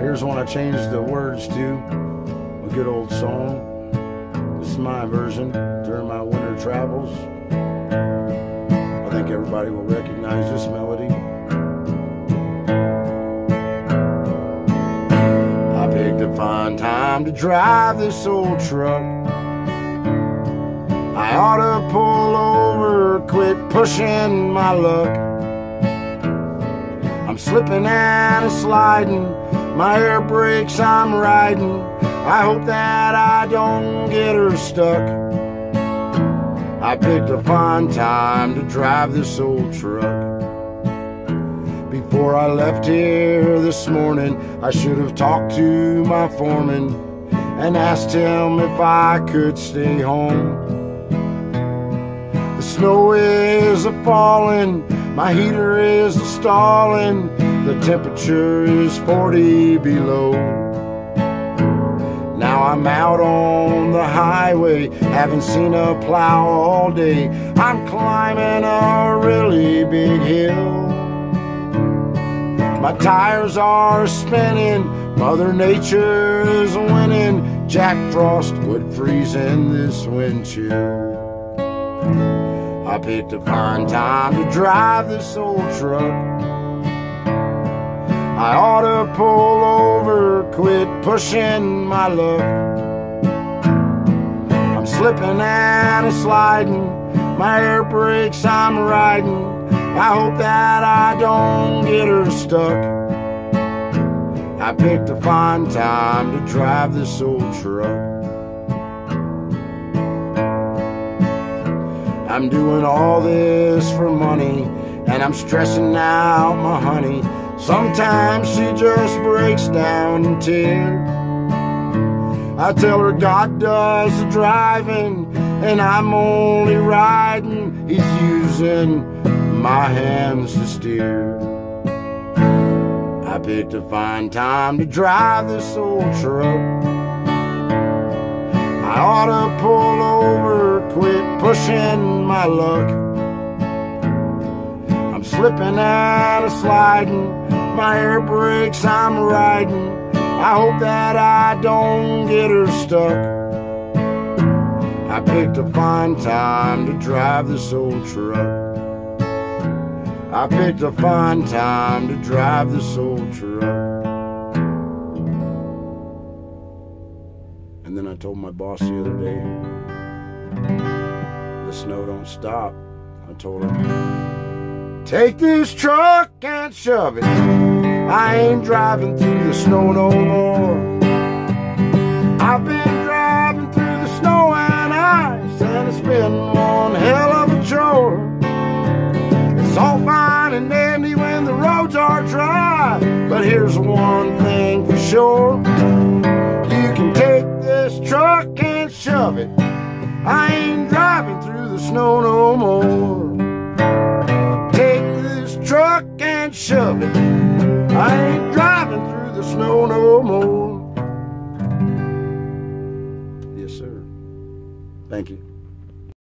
Here's one I changed the words to, a good old song. This is my version during my winter travels. I think everybody will recognize this melody. I picked a fine time to drive this old truck. I ought to pull over, quit pushing my luck. I'm slipping and sliding, my air brakes I'm riding. I hope that I don't get her stuck. I picked a fine time to drive this old truck. Before I left here this morning, I should have talked to my foreman and asked him if I could stay home. The snow is a-falling, my heater is a-stalling, the temperature is 40 below. Now I'm out on the highway, haven't seen a plow all day. I'm climbing a really big hill. My tires are spinning, Mother Nature is winning. Jack Frost would freeze in this wind chill. I picked a fine time to drive this old truck. I ought to pull over, quit pushing my luck. I'm slipping and sliding, my air brakes I'm riding. I hope that I don't get her stuck. I picked a fine time to drive this old truck. I'm doing all this for money, and I'm stressing out my honey. Sometimes she just breaks down in tears. I tell her God does the driving, and I'm only riding. He's using my hands to steer. I picked a fine time to drive this old truck. I ought to pull over, quit pushing my luck. I'm slipping and sliding, my air brakes I'm riding. I hope that I don't get her stuck. I picked a fine time to drive this old truck. I picked a fine time to drive this old truck. And then I told my boss the other day, the snow don't stop. I told him, take this truck and shove it. I ain't driving through the snow no more. I've been driving through the snow and ice, and it's been one hell of a chore. It's all fine and dandy when the roads are dry, but here's one thing for sure. You can take this truck and shove it. I ain't driving through the snow no more. Take this truck and shove it. I ain't driving through the snow no more. Yes, sir. Thank you.